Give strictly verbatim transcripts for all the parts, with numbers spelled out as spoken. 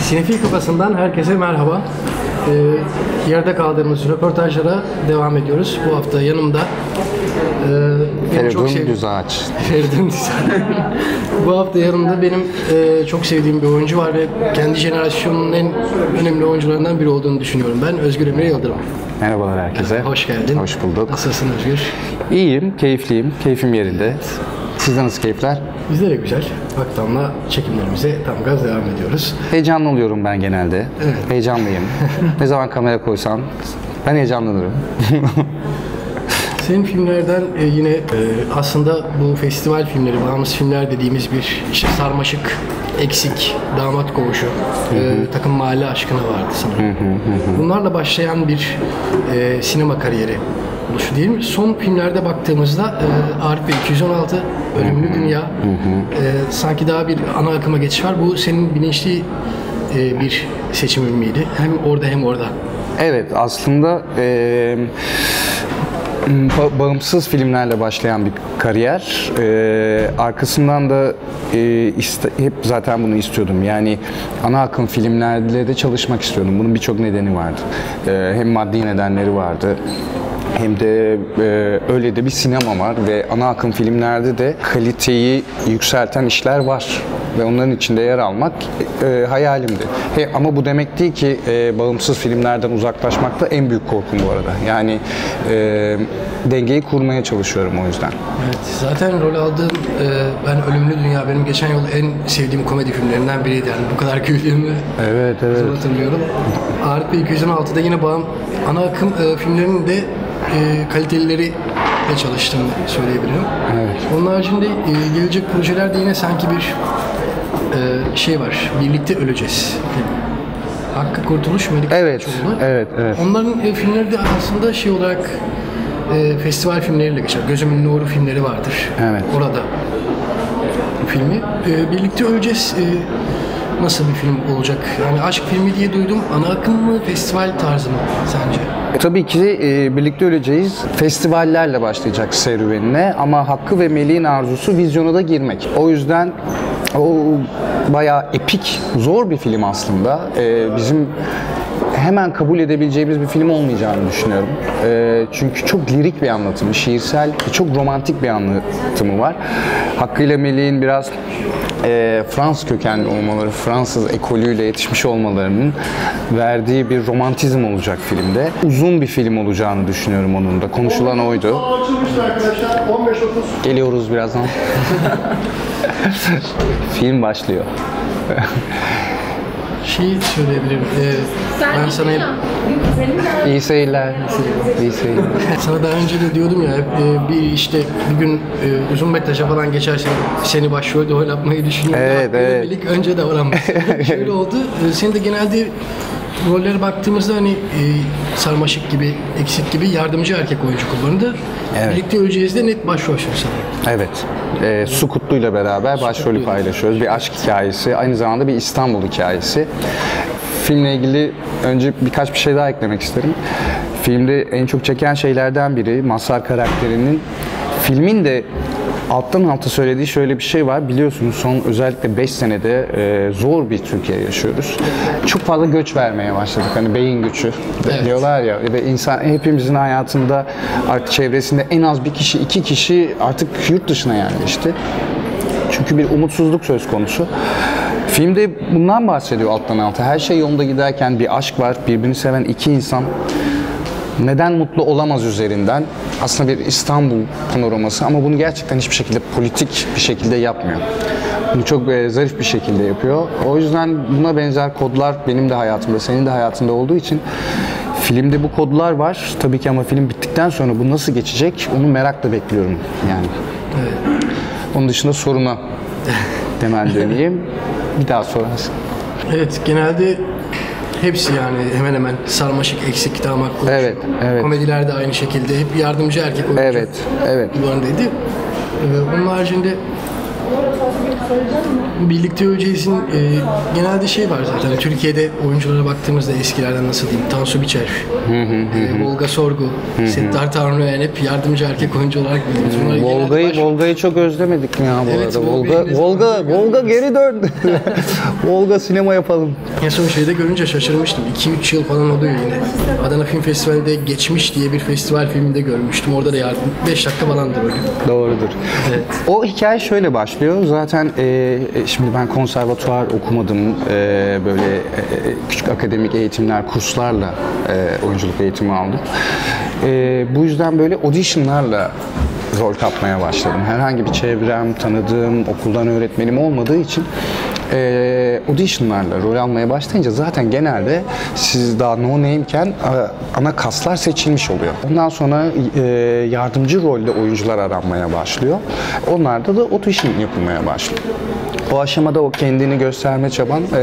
Sinefil Kafası'ndan herkese merhaba. Ee, yerde kaldığımız röportajlara devam ediyoruz. Bu hafta yanımda e, Feridun Düzağaç. Feridun Düzağaç. Bu hafta yanımda benim e, çok sevdiğim bir oyuncu var ve kendi jenerasyonunun en önemli oyuncularından biri olduğunu düşünüyorum ben. Özgür Emre Yıldırım. Merhabalar herkese. Hoş geldin. Hoş bulduk. Nasılsın Özgür? İyiyim, keyifliyim. Keyfim yerinde. Sizde nasıl keyifler? Bizde de güzel. Baktamla çekimlerimize tam gaz devam ediyoruz. Heyecanlı oluyorum ben genelde. Evet. Heyecanlıyım. Ne zaman kamera koysan ben heyecanlanırım. Senin filmlerden e, yine e, aslında bu festival filmleri, bağımsız filmler dediğimiz bir işte sarmaşık, eksik, damat koğuşu, e, takım mahalle aşkına vardı sanırım. Bunlarla başlayan bir e, sinema kariyeri oluşu değil mi? Son filmlerde baktığımızda e, Arif Bey iki yüz on altı, Ölümlü Dünya, e, sanki daha bir ana akıma geçiş var. Bu senin bilinçli e, bir seçimin miydi? Hem orada hem orada. Evet, aslında e, bağımsız filmlerle başlayan bir kariyer. Ee, arkasından da e, iste, hep zaten bunu istiyordum. Yani ana akım filmlerle de çalışmak istiyordum. Bunun birçok nedeni vardı. Ee, hem maddi nedenleri vardı. Hem de e, öyle de bir sinema var ve ana akım filmlerde de kaliteyi yükselten işler var. Ve onların içinde yer almak e, hayalimdi. He, ama bu demek değil ki e, bağımsız filmlerden uzaklaşmak da en büyük korkum bu arada. Yani e, dengeyi kurmaya çalışıyorum o yüzden. Evet, zaten rol aldığım e, ben Ölümlü Dünya benim geçen yıl en sevdiğim komedi filmlerinden biriydi. Yani bu kadar güldüğümü evet, evet. hatırlıyorum. Arif Bey iki yüz on altıda yine bağım, ana akım e, filmlerinin de e, kalitelileri çalıştığını söyleyebilirim. Evet. Onun haricinde e, gelecek projelerde yine sanki bir e, şey var. Birlikte Öleceğiz. Hakkı Kurtuluş, Melik evet, Çoğulu. Evet, evet. Onların e, filmleri de aslında şey olarak e, festival filmleriyle geçer. Gözümün Nuru filmleri vardır. Evet. Orada filmi. E, Birlikte Öleceğiz e, nasıl bir film olacak? Yani aşk filmi diye duydum. Ana akım mı, festival tarzı mı sence? E, tabii ki e, Birlikte Öleceğiz festivallerle başlayacak serüvenine ama Hakkı ve Melih'in arzusu vizyona da girmek. O yüzden o bayağı epik, zor bir film aslında. E, bizim hemen kabul edebileceğimiz bir film olmayacağını düşünüyorum. E, çünkü çok lirik bir anlatımı, şiirsel, çok romantik bir anlatımı var. Hakkı ile Melih'in biraz E, Fransız kökenli olmaları, Fransız ekolüyle yetişmiş olmalarının verdiği bir romantizm olacak filmde. Uzun bir film olacağını düşünüyorum onun da. Konuşulan oydu. Geliyoruz birazdan. Film başlıyor. Şey söyleyebilirim. Ee, ben sana hep... İyi seyirler. İyi seyirler. Sana daha önce de diyordum ya, e, bir işte bir gün e, uzun metraja falan geçersen seni başrolde oynatmayı düşünüyorum. Evet, evet. Birlik önce de oranmış. Şöyle oldu. E, senin de genelde rollere baktığımızda hani e, sarmaşık gibi, eksik gibi yardımcı erkek oyuncu kullanıldı. Evet. Birlikte Öleceğiz de net başrolsün sanırım. Evet. E, Su Kutlu'yla beraber başrolü paylaşıyoruz. Bir aşk hikayesi, aynı zamanda bir İstanbul hikayesi. Filmle ilgili önce birkaç bir şey daha eklemek isterim. Filmde en çok çeken şeylerden biri Mazhar karakterinin filmin de alttan alta söylediği şöyle bir şey var. Biliyorsunuz son özellikle beş senede e, zor bir Türkiye yaşıyoruz. Çok fazla göç vermeye başladık. Hani beyin göçü evet. diyorlar ya. Ve insan hepimizin hayatında artık çevresinde en az bir kişi, iki kişi artık yurt dışına yerleşti. Çünkü bir umutsuzluk söz konusu. Filmde bundan bahsediyor alttan alta. Her şey yolunda giderken bir aşk var. Birbirini seven iki insan neden mutlu olamaz üzerinden aslında bir İstanbul panoraması ama bunu gerçekten hiçbir şekilde politik bir şekilde yapmıyor. Bunu çok e, zarif bir şekilde yapıyor. O yüzden buna benzer kodlar benim de hayatımda, senin de hayatında olduğu için filmde bu kodlar var. Tabii ki ama film bittikten sonra bu nasıl geçecek onu merakla bekliyorum yani. Evet. Onun dışında soruna hemen döneyim. Bir daha sorarsın. Evet, genelde hepsi yani hemen hemen sarmaşık, eksik, damat koğuşu. Evet, evet. Komediler de aynı şekilde. Hep yardımcı erkek oyuncu. Evet, evet. Kullanılıydı. Ee, onun haricinde Birlikte Öleceğiz'in e, genelde şey var zaten. Türkiye'de oyunculara baktığımızda eskilerden nasıl diyeyim? Tansu Biçer, e, Volga Sorgu, Settar Tanrıören hep yardımcı erkek oyuncu olarak bildiğimiz. Volga'yı baş... Volga'yı çok özlemedik mi ya bu evet, arada? Volga, Volga, Volga geri döndü. Volga sinema yapalım. En son şeyde görünce şaşırmıştım. iki üç yıl falan oluyor yine. Adana Film Festivali'nde Geçmiş diye bir festival filminde görmüştüm. Orada da yardım beş dakika falandı böyle. Doğrudur. Evet. O hikaye şöyle başlıyor. Zaten e, şimdi ben konservatuvar okumadım. E, böyle e, küçük akademik eğitimler, kurslarla e, oyunculuk eğitimi aldım. E, bu yüzden böyle auditionlarla rol kapmaya başladım. Herhangi bir çevrem, tanıdığım, okuldan öğretmenim olmadığı için e, auditionlarla rol almaya başlayınca zaten genelde siz daha no name'ken ana kaslar seçilmiş oluyor. Ondan sonra e, yardımcı rolde oyuncular aranmaya başlıyor. Onlarda da audition yapılmaya başlıyor. O aşamada o kendini gösterme çaban e,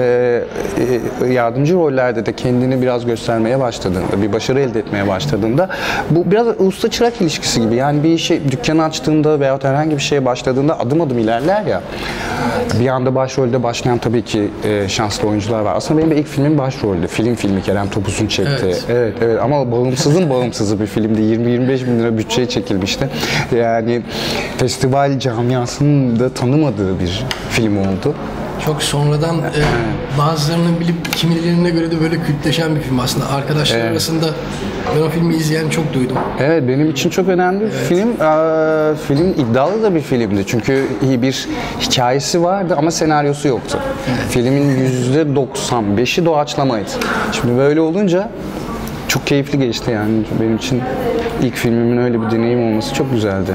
e, yardımcı rollerde de kendini biraz göstermeye başladığında, bir başarı elde etmeye başladığında bu biraz usta çırak ilişkisi gibi. Yani bir şey dükkanı açtığında veyahut herhangi bir şeye başladığında adım adım ilerler ya. Bir anda başrolde başlayan tabii ki e, şanslı oyuncular var. Aslında benim de ilk filmim başroldü. Film filmi Kerem Topuz'un çekti. Evet. evet evet ama bağımsızın bağımsızı bir filmdi. yirmi yirmi beş bin lira bütçeye çekilmişti. Yani festival camiasının da tanımadığı bir film oldu. Çok sonradan e, bazılarının bilip kimilerine göre de böyle kültleşen bir film aslında. Arkadaşlar evet. arasında ben o filmi izleyen çok duydum. Evet, benim için çok önemli bir evet. film. Ee, film iddialı da bir filmdi. Çünkü iyi bir hikayesi vardı ama senaryosu yoktu. Evet. Filmin yüzde doksan beşi doğaçlamaydı. Şimdi böyle olunca çok keyifli geçti yani. Benim için ilk filmimin öyle bir deneyim olması çok güzeldi.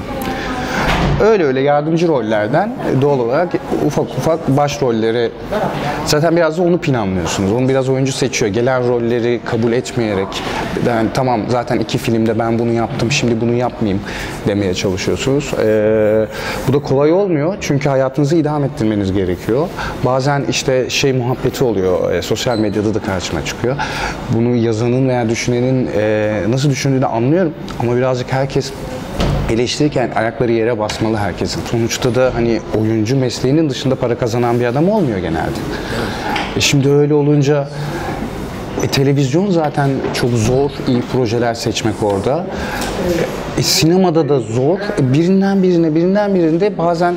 Öyle öyle yardımcı rollerden doğal olarak ufak ufak başrollere zaten biraz da onu planlıyorsunuz. Onu biraz oyuncu seçiyor. Gelen rolleri kabul etmeyerek yani tamam zaten iki filmde ben bunu yaptım şimdi bunu yapmayayım demeye çalışıyorsunuz. Ee, bu da kolay olmuyor çünkü hayatınızı idame ettirmeniz gerekiyor. Bazen işte şey muhabbeti oluyor. E, sosyal medyada da karşıma çıkıyor. Bunu yazanın veya düşünenin e, nasıl düşündüğünü anlıyorum ama birazcık herkes eleştirirken ayakları yere basmalı herkesin. Sonuçta da hani oyuncu mesleğinin dışında para kazanan bir adam olmuyor genelde. E şimdi öyle olunca e, televizyon zaten çok zor, iyi projeler seçmek orada. E, sinemada da zor. E, birinden birine, birinden birinde bazen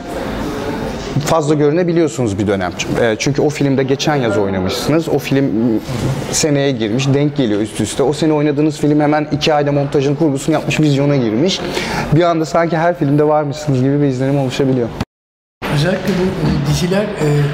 fazla görünebiliyorsunuz bir dönem. Çünkü o filmde geçen yaz oynamışsınız. O film seneye girmiş, denk geliyor üst üste. O sene oynadığınız film hemen iki ayda montajını, kurgusunu yapmış, vizyona girmiş. Bir anda sanki her filmde varmışsınız gibi bir izlenim oluşabiliyor. Özellikle bu diziler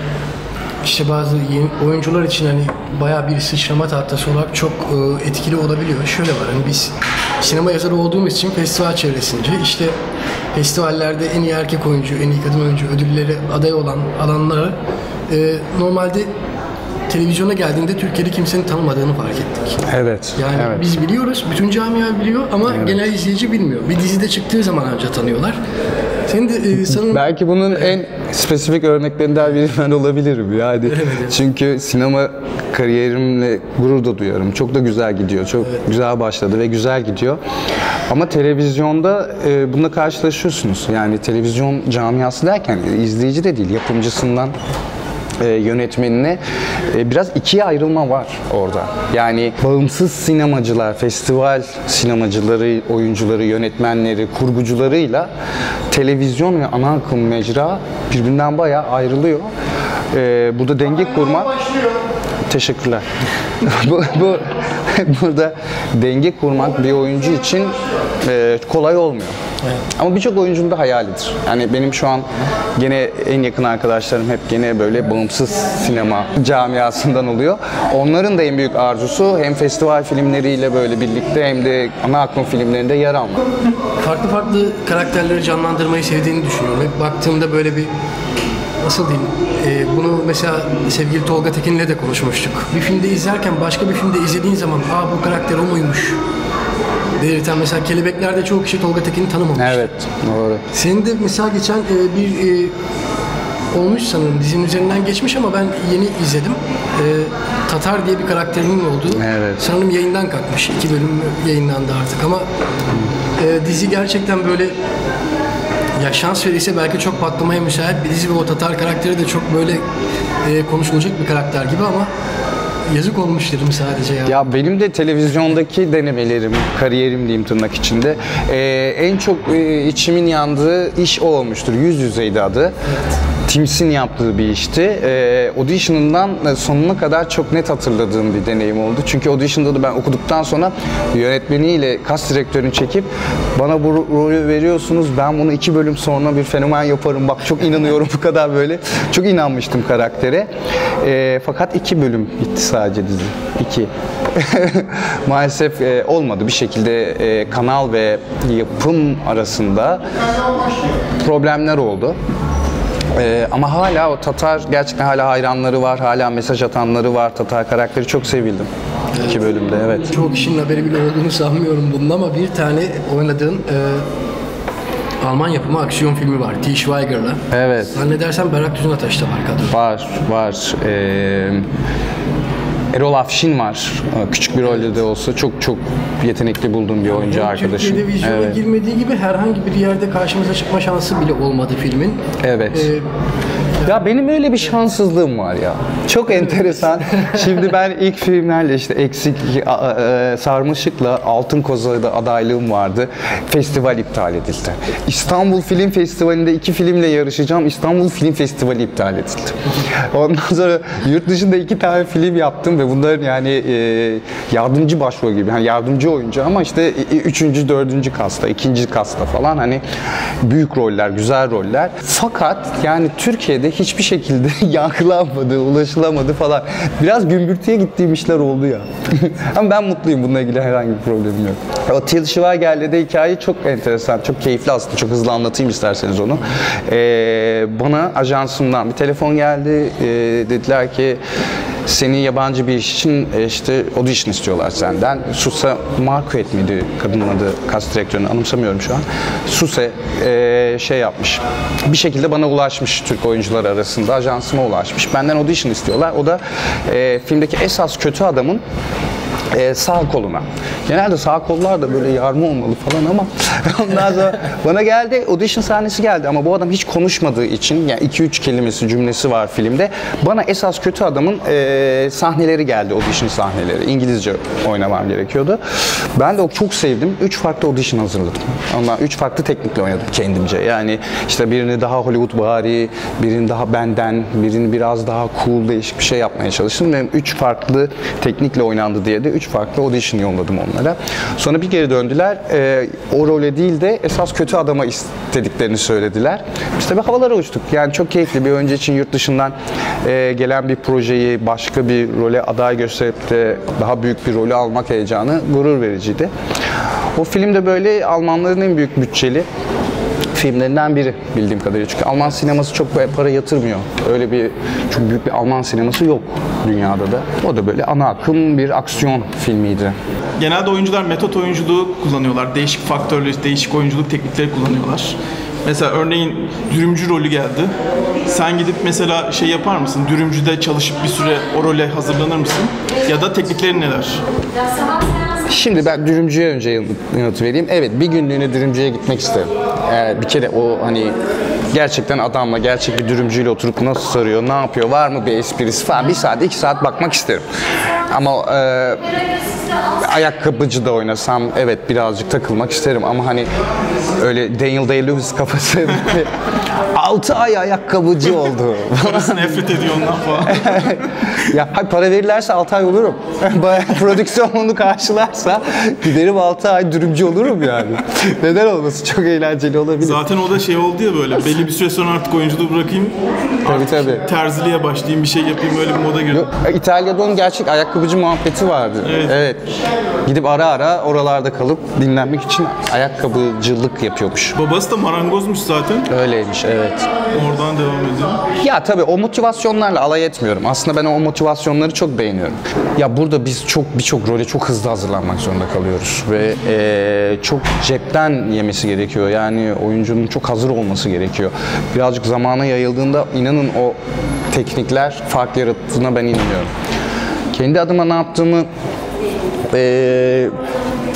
işte bazı yeni oyuncular için hani bayağı bir sıçrama tahtası olarak çok etkili olabiliyor. Şöyle var, hani biz sinema yazarı olduğumuz için festival çevresince işte festivallerde en iyi erkek oyuncu, en iyi kadın oyuncu ödülleri aday olan alanlara e, normalde televizyona geldiğinde Türkiye'de kimsenin tanımadığını fark ettik. Evet. Yani evet. biz biliyoruz, bütün camia biliyor ama evet. genel izleyici bilmiyor. Bir dizide çıktığı zaman ancak tanıyorlar. Senin de e, sanırım... Belki bunun en spesifik örneklerinden biri ben olabilirim yani. Çünkü sinema kariyerimle gurur da duyarım. Çok da güzel gidiyor. Çok evet. güzel başladı ve güzel gidiyor. Ama televizyonda e, bununla karşılaşıyorsunuz. Yani televizyon camiası derken izleyici de değil, yapımcısından e, yönetmenine e, biraz ikiye ayrılma var orada. Yani bağımsız sinemacılar, festival sinemacıları, oyuncuları, yönetmenleri, kurgucularıyla televizyon ve ana akım mecra birbirinden bayağı ayrılıyor. E, burada denge kurmak... Teşekkürler. bu, bu burada denge kurmak bir oyuncu için e, kolay olmuyor. Evet. Ama birçok oyuncunun da hayalidir. Yani benim şu an gene en yakın arkadaşlarım hep gene böyle bağımsız sinema camiasından oluyor. Onların da en büyük arzusu hem festival filmleriyle böyle birlikte hem de ana akım filmlerinde yer almak. Farklı farklı karakterleri canlandırmayı sevdiğini düşünüyorum. Hep baktığımda böyle bir nasıl diyeyim, e, bunu mesela sevgili Tolga Tekin'le de konuşmuştuk. Bir filmde izlerken başka bir filmde izlediğin zaman aa bu karakter o muymuş belirten mesela Kelebekler'de çoğu kişi Tolga Tekin'i tanımamış. Evet, doğru. Senin de mesela geçen e, bir e, olmuş sanırım dizinin üzerinden geçmiş ama ben yeni izledim. E, Tatar diye bir karakterinin olduğu. Evet. Sanırım yayından kalkmış. İki bölüm yayınlandı artık ama e, dizi gerçekten böyle Ya şans verirse belki çok patlamaya müsait bir dizi ve o Tatar karakteri de çok böyle e, konuşulacak bir karakter gibi ama yazık olmuş dedim sadece ya. Ya benim de televizyondaki denemelerim, kariyerim diyeyim tırnak içinde e, en çok e, içimin yandığı iş o olmuştur. Yüz Yüzeydi adı. Evet. Tims'in yaptığı bir işti. E, audition'ından sonuna kadar çok net hatırladığım bir deneyim oldu. Çünkü audition'da da ben okuduktan sonra yönetmeniyle kas direktörünü çekip bana bu rolü veriyorsunuz, ben bunu iki bölüm sonra bir fenomen yaparım, bak çok inanıyorum bu kadar böyle. Çok inanmıştım karaktere. E, fakat iki bölüm bitti sadece dizi. İki. Maalesef e, olmadı. Bir şekilde e, kanal ve yapım arasında problemler oldu. Ee, ama hala o Tatar gerçekten hala hayranları var, hala mesaj atanları var. Tatar karakteri çok sevildim. Evet. İki bölümde, evet. Çoğu kişinin haberi bile olduğunu sanmıyorum bunun ama bir tane oynadığın e, Alman yapımı aksiyon filmi var. Til Schweiger'la. Evet. Zannedersem Berrak Düzünataş da var kadın. Var, var. Ee, Erol Afşin var. Küçük bir rolde de olsa çok çok yetenekli bulduğum bir oyuncu arkadaşım. Türkiye'de vizyona evet. girmediği gibi herhangi bir yerde karşımıza çıkma şansı bile olmadı filmin. Evet. Ee, Ya benim öyle bir şanssızlığım var ya. Çok enteresan. Şimdi ben ilk filmlerle işte Eksik, Sarmaşık'la Altın Koza'da adaylığım vardı. Festival iptal edildi. İstanbul Film Festivali'nde iki filmle yarışacağım. İstanbul Film Festivali iptal edildi. Ondan sonra yurt dışında iki tane film yaptım ve bunların yani yardımcı başrol gibi. Yani yardımcı oyuncu ama işte üçüncü, dördüncü kasta, ikinci kasta falan hani büyük roller, güzel roller. Fakat yani Türkiye'de hiçbir şekilde yankılanmadı, ulaşılamadı falan. Biraz gümbürtüye gittiğim işler oldu ya. Ama ben mutluyum, bununla ilgili herhangi bir problemim yok. O Til Schweiger'le de hikaye çok enteresan, çok keyifli aslında. Çok hızlı anlatayım isterseniz onu. Ee, bana ajansımdan bir telefon geldi. Ee, dediler ki seni yabancı bir iş için işte audition istiyorlar senden. Suse Marquet miydi kadının adı, kas direktörünü anımsamıyorum şu an. Suse e, şey yapmış. Bir şekilde bana ulaşmış, Türk oyuncular arasında ajansıma ulaşmış. Benden audition istiyorlar. O da e, filmdeki esas kötü adamın Ee, sağ koluna. Genelde sağ kollar da böyle yarma olmalı falan ama ondan sonra bana geldi, audition sahnesi geldi ama bu adam hiç konuşmadığı için, yani iki üç kelimesi, cümlesi var filmde. Bana esas kötü adamın e, sahneleri geldi, audition sahneleri. İngilizce oynamam gerekiyordu. Ben de çok sevdim. Üç farklı audition hazırladım. Ondan üç farklı teknikle oynadım kendimce. Yani işte birini daha Hollywood-vari, birini daha benden, birini biraz daha cool, değişik bir şey yapmaya çalıştım ve üç farklı teknikle oynandı diye de üç farklı audition yolladım onlara. Sonra bir geri döndüler. E, o role değil de esas kötü adama istediklerini söylediler. İşte bir havalara uçtuk. Yani çok keyifli. Bir önce için yurt dışından e, gelen bir projeyi başka bir role aday gösterip de daha büyük bir rolü almak heyecanı gurur vericiydi. O film de böyle Almanların en büyük bütçeli filmlerinden biri bildiğim kadarıyla. Çünkü Alman sineması çok para yatırmıyor. Öyle bir çok büyük bir Alman sineması yok dünyada da. O da böyle ana akım bir aksiyon filmiydi. Genelde oyuncular metot oyunculuğu kullanıyorlar. Değişik faktörlü, değişik oyunculuk teknikleri kullanıyorlar. Mesela örneğin dürümcü rolü geldi. Sen gidip mesela şey yapar mısın? Dürümcüde çalışıp bir süre o role hazırlanır mısın? Ya da tekniklerin neler? Şimdi ben dürümcüye önce yanıt vereyim. Evet, bir günlüğüne dürümcüye gitmek isterim. Ee, bir kere o hani gerçekten adamla, gerçek bir dürümcüyle oturup nasıl sarıyor, ne yapıyor, var mı bir esprisi falan bir saat, iki saat bakmak isterim. Ama e, ayakkabıcı da oynasam evet birazcık takılmak isterim ama hani öyle Daniel Day-Lewis kafası altı ay ayakkabıcı oldu. Parası nefret ediyor ondan falan. Ya para verirlerse altı ay olurum. Prodüksiyon onu karşılarsa giderim altı ay dürümcü olurum yani. Neden olmasın? Çok eğlenceli olabilir. Zaten o da şey oldu ya böyle belli bir süre sonra artık oyunculuğu bırakayım. Tabii tabii. Terziliğe başlayayım, bir şey yapayım, öyle bir moda girdim. İtalya'da onun gerçek ayakkabıcı muhabbeti vardı. Evet. evet. Gidip ara ara oralarda kalıp dinlenmek için ayakkabıcılık yapıyormuş. Babası da marangozmuş zaten. Öyleymiş, evet. Oradan devam ediyor. Ya tabii o motivasyonlarla alay etmiyorum. Aslında ben o motivasyonları çok beğeniyorum. Ya burada biz çok birçok role çok hızlı hazırlanmak zorunda kalıyoruz ve e, çok cepten yemesi gerekiyor. Yani oyuncunun çok hazır olması gerekiyor. Birazcık zamana yayıldığında inanın o teknikler fark yarattığına ben inanıyorum. Kendi adıma ne yaptığımı e,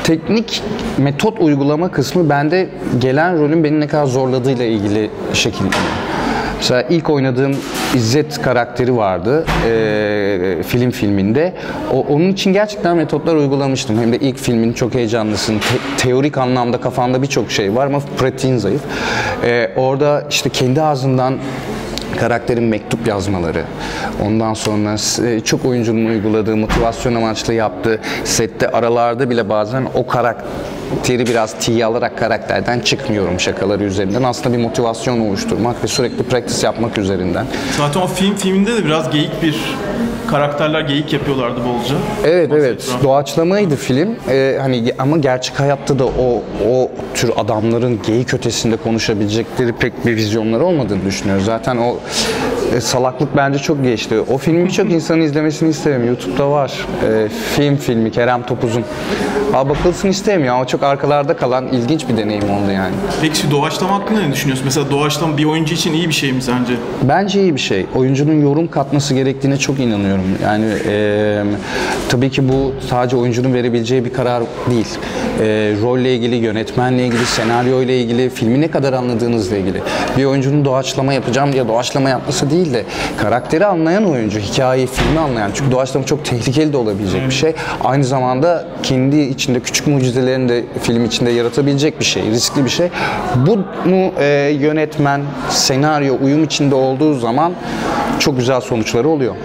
teknik metot uygulama kısmı bende gelen rolün beni ne kadar zorladığıyla ilgili şekilleniyor. Mesela ilk oynadığım İzzet karakteri vardı e, film filminde. O, onun için gerçekten metotlar uygulamıştım. Hem de ilk filmin çok heyecanlısın. Te- teorik anlamda kafanda birçok şey var ama pratiğin zayıf. E, orada işte kendi ağzından karakterin mektup yazmaları, ondan sonra çok oyuncunun uyguladığı, motivasyon amaçlı yaptığı, sette aralarda bile bazen o karakteri biraz tiye alarak karakterden çıkmıyorum şakaları üzerinden. Aslında bir motivasyon oluşturmak ve sürekli practice yapmak üzerinden. Zaten o film filminde de biraz geyik bir karakterler geyik yapıyorlardı bolca. Evet Nasıl evet. etrafı? Doğaçlamaydı film. Ee, hani ama gerçek hayatta da o o tür adamların geyik ötesinde konuşabilecekleri pek bir vizyonları olmadığını düşünüyoruz. Zaten o e, salaklık bence çok geçti. O filmi birçok insanın izlemesini isterim. YouTube'da var. E, film filmi Kerem Topuz'un. Aa, bakılsın istemiyor ama çok arkalarda kalan ilginç bir deneyim oldu yani. Peki şu doğaçlama hakkında ne düşünüyorsun? Mesela doğaçlama bir oyuncu için iyi bir şey mi sence? Bence iyi bir şey. Oyuncunun yorum katması gerektiğine çok inanıyorum. Yani e, tabii ki bu sadece oyuncunun verebileceği bir karar değil. E, rolle ilgili, yönetmenle ilgili, senaryo ile ilgili, filmi ne kadar anladığınızla ilgili. Bir oyuncunun doğaçlama yapacağım diye doğaçlama yapması değil de karakteri anlayan oyuncu, hikayeyi, filmi anlayan. Çünkü doğaçlama çok tehlikeli de olabilecek bir şey. Aynı zamanda kendi içinde küçük mucizelerini de film içinde yaratabilecek bir şey, riskli bir şey. Bunu e, yönetmen, senaryo uyum içinde olduğu zaman çok güzel sonuçları oluyor.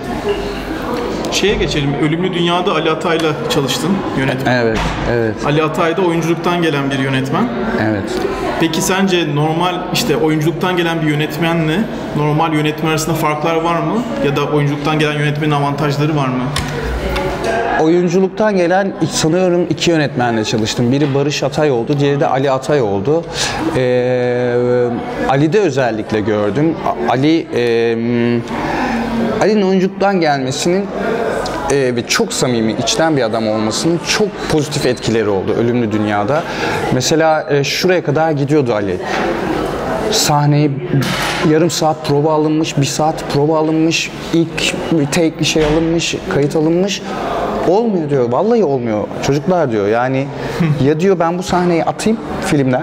Şeye geçelim. Ölümlü Dünya'da Ali Atay'la çalıştın yönetmen. Evet, evet. Ali Atay da oyunculuktan gelen bir yönetmen. Evet. Peki sence normal işte oyunculuktan gelen bir yönetmenle normal yönetmen arasında farklar var mı? Ya da oyunculuktan gelen yönetmenin avantajları var mı? Oyunculuktan gelen sanıyorum iki yönetmenle çalıştım. Biri Barış Atay oldu, diğeri de Ali Atay oldu. Ee, Ali'de özellikle gördüm. Ali e, Ali'nin oyunculuktan gelmesinin e, ve çok samimi, içten bir adam olmasının çok pozitif etkileri oldu Ölümlü Dünya'da. Mesela e, şuraya kadar gidiyordu Ali. Sahneyi yarım saat prova alınmış, bir saat prova alınmış, ilk take şey alınmış, kayıt alınmış. Olmuyor diyor. Vallahi olmuyor. Çocuklar diyor. Yani ya diyor ben bu sahneyi atayım filmden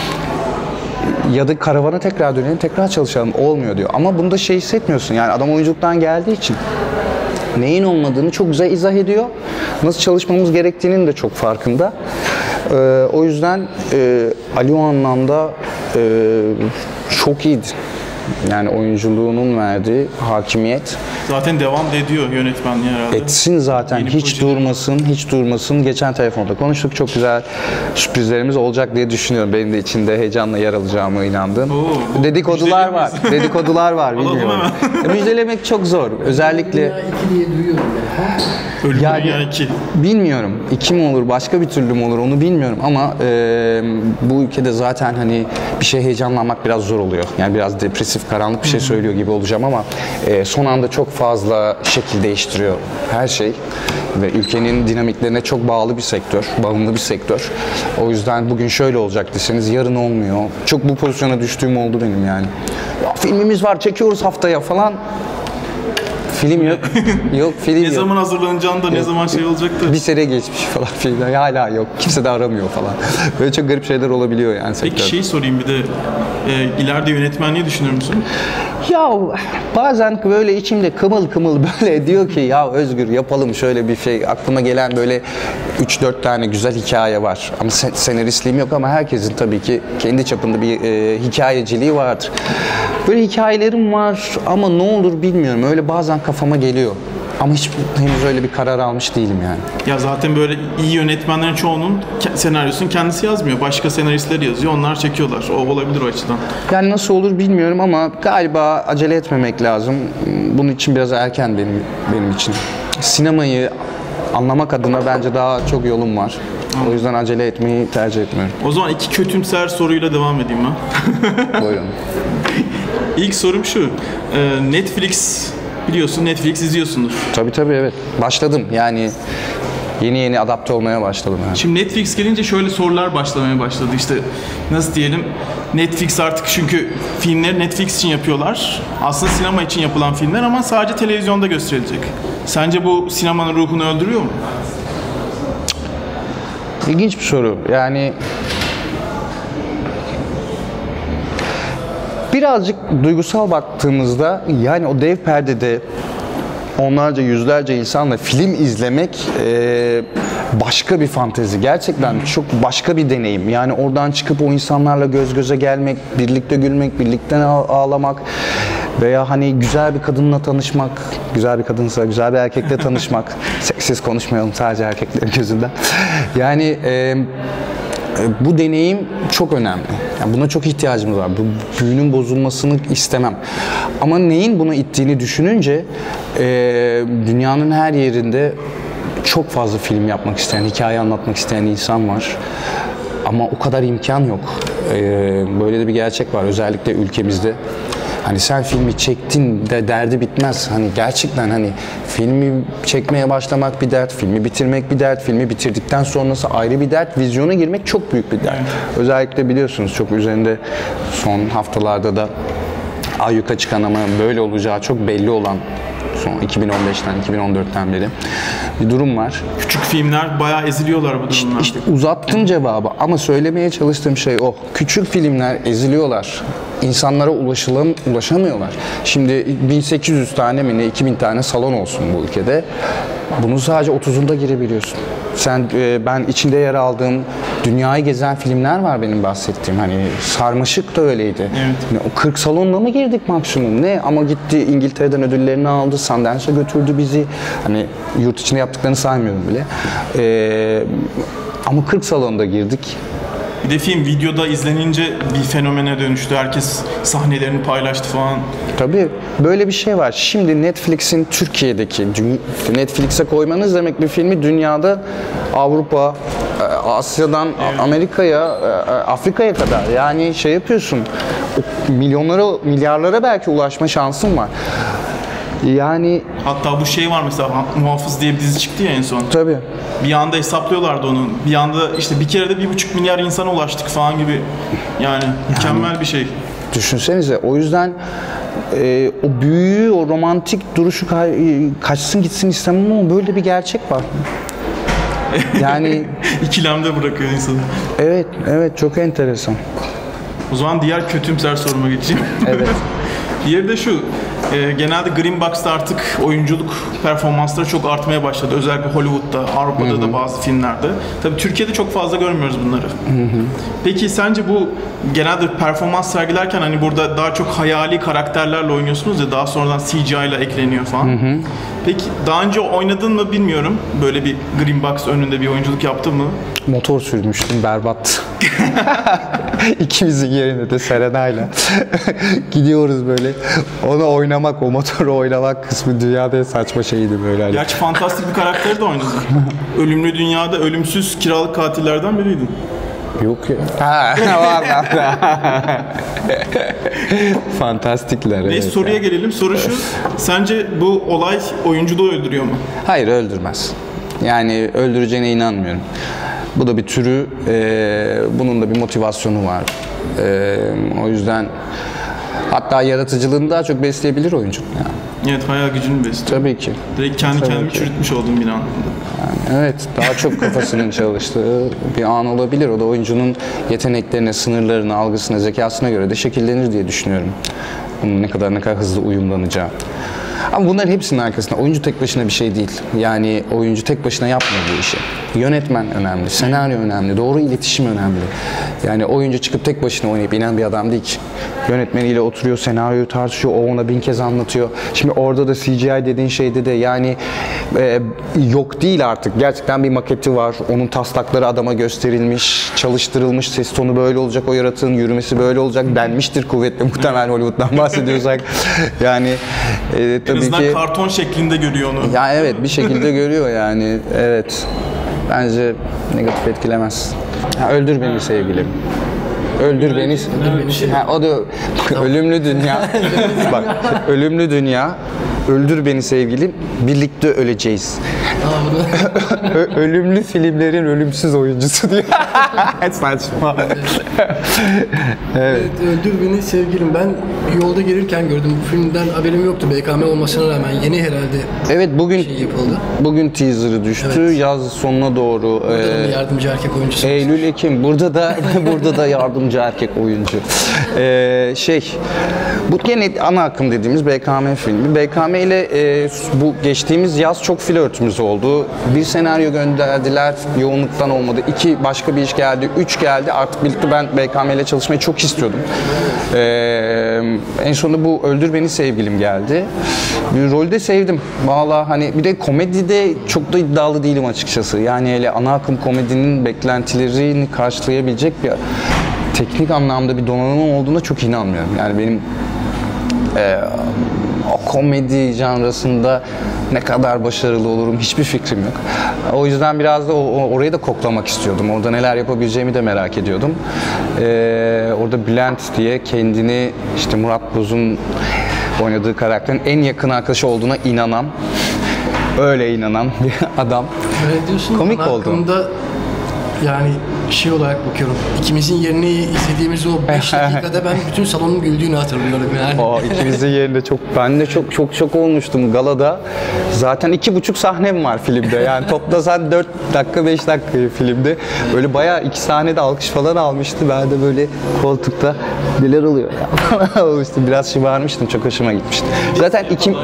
ya da karavana tekrar dönelim, tekrar çalışalım. Olmuyor diyor. Ama bunda şey hissetmiyorsun. Yani adam oyunculuktan geldiği için neyin olmadığını çok güzel izah ediyor. Nasıl çalışmamız gerektiğinin de çok farkında. Ee, o yüzden e, Ali o anlamda e, çok iyiydi. Yani oyunculuğunun verdiği hakimiyet. Zaten devam da ediyor yönetmenliği herhalde. Etsin zaten. Yeni hiç projeler. durmasın, hiç durmasın. Geçen telefonda konuştuk. Çok güzel sürprizlerimiz olacak diye düşünüyorum. Benim de içinde heyecanla yer alacağıma inandım. Oo, Dedikodular var. Dedikodular var. Bilmiyorum. Müjdelemek çok zor. Özellikle... iki diye duyuyorum ben. Ölümlü yani, Dünya iki. Bilmiyorum. İki mi olur, başka bir türlü mü olur onu bilmiyorum ama e, bu ülkede zaten hani bir şey heyecanlanmak biraz zor oluyor. Yani biraz depresif, karanlık bir şey söylüyor gibi olacağım ama e, son anda çok fazla şekil değiştiriyor her şey ve ülkenin dinamiklerine çok bağlı bir sektör, bağımlı bir sektör. O yüzden bugün şöyle olacak deseniz yarın olmuyor. Çok bu pozisyona düştüğüm oldu benim yani. Ya, filmimiz var, çekiyoruz haftaya falan. Film yok. Yok film yok. Ne zaman hazırlanacağını da ne zaman şey olacaktı. Bir sene geçmiş falan filmler. Hala yok. Kimse de aramıyor falan. Böyle çok garip şeyler olabiliyor yani sektörde. Peki şey sorayım bir de e, ileride yönetmenliği düşünür müsün? Ya bazen böyle içimde kımıl kımıl böyle diyor ki ya Özgür yapalım şöyle bir şey. Aklıma gelen böyle üç dört tane güzel hikaye var. Ama sen, senaristliğim yok ama herkesin tabii ki kendi çapında bir e, hikayeciliği vardır. Böyle hikayelerim var ama ne olur bilmiyorum. Öyle bazen kafama geliyor. Ama hiç henüz öyle bir karar almış değilim yani. Ya zaten böyle iyi yönetmenlerin çoğunun senaryosunu kendisi yazmıyor. Başka senaristler yazıyor. Onlar çekiyorlar. O olabilir o açıdan. Yani nasıl olur bilmiyorum ama galiba acele etmemek lazım. Bunun için biraz erken benim benim için. Sinemayı anlamak adına bence daha çok yolum var. O yüzden acele etmeyi tercih etmiyorum. O zaman iki kötümser soruyla devam edeyim ben. Buyurun. İlk sorum şu. Netflix biliyorsun, Netflix izliyorsundur. Tabii tabii evet. Başladım yani yeni yeni adapte olmaya başladım. Yani. Şimdi Netflix gelince şöyle sorular başlamaya başladı. İşte nasıl diyelim Netflix artık çünkü filmleri Netflix için yapıyorlar. Aslında sinema için yapılan filmler ama sadece televizyonda gösterilecek. Sence bu sinemanın ruhunu öldürüyor mu? İlginç bir soru. Yani birazcık duygusal baktığımızda yani o dev perdede onlarca yüzlerce insanla film izlemek e, başka bir fantezi. Gerçekten çok başka bir deneyim. Yani oradan çıkıp o insanlarla göz göze gelmek, birlikte gülmek, birlikte ağlamak veya hani güzel bir kadınla tanışmak, güzel bir kadınsa güzel bir erkekle tanışmak. Seksiz konuşmayalım sadece erkeklerin gözünden. Yani e, bu deneyim çok önemli. Yani buna çok ihtiyacımız var. Bu büyünün bozulmasını istemem. Ama neyin bunu ittiğini düşününce e, dünyanın her yerinde çok fazla film yapmak isteyen, hikaye anlatmak isteyen insan var. Ama o kadar imkan yok. E, böyle de bir gerçek var özellikle ülkemizde. Hani sen filmi çektin de derdi bitmez. Hani gerçekten hani filmi çekmeye başlamak bir dert, filmi bitirmek bir dert, filmi bitirdikten sonrası ayrı bir dert, vizyona girmek çok büyük bir dert. Özellikle biliyorsunuz çok üzerinde son haftalarda da ayyuka çıkan ama böyle olacağı çok belli olan son iki bin on beşten iki bin on dörtten beri bir durum var. Küçük filmler bayağı eziliyorlar bu durumlarda. İşte uzattım cevabı ama söylemeye çalıştığım şey o. Küçük filmler eziliyorlar. İnsanlara ulaşılam ulaşamıyorlar. Şimdi bin sekiz yüz tane mi ne iki bin tane salon olsun bu ülkede. Bunun sadece otuzunda girebiliyorsun. Sen e, ben içinde yer aldığım dünyayı gezen filmler var benim bahsettiğim. Hani Sarmaşık da öyleydi. Evet. Yani o kırk salonla mı girdik maksimum ne? Ama gitti İngiltere'den ödüllerini aldı. Sundance'a götürdü bizi. Hani yurt içinde yaptıklarını saymıyorum bile. E, ama kırk salonda girdik. Bir de film videoda izlenince bir fenomene dönüştü. Herkes sahnelerini paylaştı falan. Tabii böyle bir şey var. Şimdi Netflix'in Türkiye'deki, Netflix'e koymanız demek bir filmi dünyada Avrupa, Asya'dan evet. Amerika'ya, Afrika'ya kadar yani şey yapıyorsun. Milyonlara, milyarlara belki ulaşma şansın var. Yani hatta bu şey var mesela Muhafız diye bir dizi çıktı ya en son. Tabii. Bir anda hesaplıyorlardı onu. Bir anda işte bir kere de bir buçuk milyar insana ulaştık falan gibi. Yani mükemmel yani, bir şey. Düşünsenize o yüzden e, o büyüyü, o romantik duruşu ka- kaçsın gitsin istemem ama böyle bir gerçek var. Yani ikilemde bırakıyor insanı. Evet, evet çok enteresan. O zaman diğer kötümser soruma geçeyim. Evet. Diğeri de şu. E, genelde Green Box'ta artık oyunculuk performansları çok artmaya başladı. Özellikle Hollywood'da, Avrupa'da Hı-hı. da bazı filmlerde. Tabii Türkiye'de çok fazla görmüyoruz bunları. Hı-hı. Peki sence bu genelde performans sergilerken hani burada daha çok hayali karakterlerle oynuyorsunuz ya daha sonradan C G I ile ekleniyor falan. Hı-hı. Peki daha önce oynadın mı bilmiyorum. Böyle bir Green Box önünde bir oyunculuk yaptın mı? Motor sürmüştüm berbat. İkimizin yerine de Serenay'la gidiyoruz böyle. Onu oynamak, o motoru oynamak kısmı dünyada en saçma şeydi böyle. Gerçi fantastik bir karakteri de oynadın. Ölümlü Dünya'da ölümsüz kiralık katillerden biriydin. Yok ya. Ha, var lan. Fantastikler. Ve evet soruya yani. Gelelim. Soru şu. Sence bu olay oyunculuğu öldürüyor mu? Hayır, öldürmez. Yani öldüreceğine inanmıyorum. Bu da bir türü, e, bunun da bir motivasyonu var. E, o yüzden hatta yaratıcılığını daha çok besleyebilir oyunculuk. Yani. Evet, hayal gücünü besliyor. Tabii ki. Direkt kendi Tabii kendimi ki. çürütmüş oldum bir anlamda. Yani evet, daha çok kafasının çalıştığı bir an olabilir. O da oyuncunun yeteneklerine, sınırlarına, algısına, zekasına göre de şekillenir diye düşünüyorum. Bunun ne kadar ne kadar hızlı uyumlanacağı. Ama bunların hepsinin arkasında oyuncu tek başına bir şey değil. Yani oyuncu tek başına yapmıyor bu işi. Yönetmen önemli, senaryo önemli, doğru iletişim önemli. Yani oyuncu çıkıp tek başına oynayıp inen bir adam değil ki. Yönetmeniyle oturuyor, senaryoyu tartışıyor, o ona bin kez anlatıyor. Şimdi orada da C G I dediğin şeyde de yani e, yok değil artık. Gerçekten bir maketi var, onun taslakları adama gösterilmiş, çalıştırılmış, ses tonu böyle olacak, o yaratığın yürümesi böyle olacak denmiştir kuvvetli muhtemelen Hollywood'dan bahsediyorsak. Yani e, tabii en azından ki karton şeklinde görüyor onu. Ya evet, bir şekilde görüyor yani. Evet. Bence negatif etkilemez. Ha, öldür beni sevgilim. Öldür beni. Öldür beni. Ha, o da Ölümlü Dünya. Bak, Ölümlü Dünya Öldür Beni Sevgilim, Birlikte Öleceğiz. Ö- ölümlü filmlerin ölümsüz oyuncusu diyor. Saçma. Evet. Evet, Öldür Beni Sevgilim. Ben yolda gelirken gördüm. Bu filmden haberim yoktu. B K M olmasına rağmen yeni herhalde Evet, bugün şey yapıldı. bugün teaser'ı düştü. Evet. Yaz sonuna doğru. Burada da e, bir yardımcı erkek oyuncusu. Eylül Ekim. Burada da burada da yardımcı erkek oyuncu. Ee, şey, bu gene ana akım dediğimiz B K M filmi. B K M ile e, bu geçtiğimiz yaz çok flörtümüz oldu. Bir senaryo gönderdiler, yoğunluktan olmadı. İki başka bir iş geldi, üç geldi. Artık birlikte ben B K M ile çalışmayı çok istiyordum. Ee, en sonunda bu Öldür Beni Sevgilim geldi. Bir rolde sevdim. Vallahi hani bir de komedide çok da iddialı değilim açıkçası. Yani hele ana akım komedinin beklentilerini karşılayabilecek bir teknik anlamda bir donanımım olduğuna çok inanmıyorum. Yani benim e, o komedi janrasında ne kadar başarılı olurum hiçbir fikrim yok. O yüzden biraz da o, orayı da koklamak istiyordum. Orada neler yapabileceğimi de merak ediyordum. Ee, orada Bülent diye kendini işte Murat Boz'un oynadığı karakterin en yakın arkadaşı olduğuna inanan, öyle inanan bir adam. Öyle diyorsun. Komik ana oldu. akımda yani şey olarak bakıyorum. İkimizin yerini izlediğimiz o beş dakikada ben bütün salonun güldüğünü hatırlıyorum yani. O ikimizin yerinde çok, ben de çok çok çok olmuştum galada. Zaten iki buçuk sahnem var filmde. Yani toplasan dört dakika beş dakika filmde. Böyle bayağı iki sahnede alkış falan almıştı. Ben de böyle koltukta neler oluyor ya olmuştu. Biraz şımarmıştım. Çok hoşuma gitmişti. Zaten iki...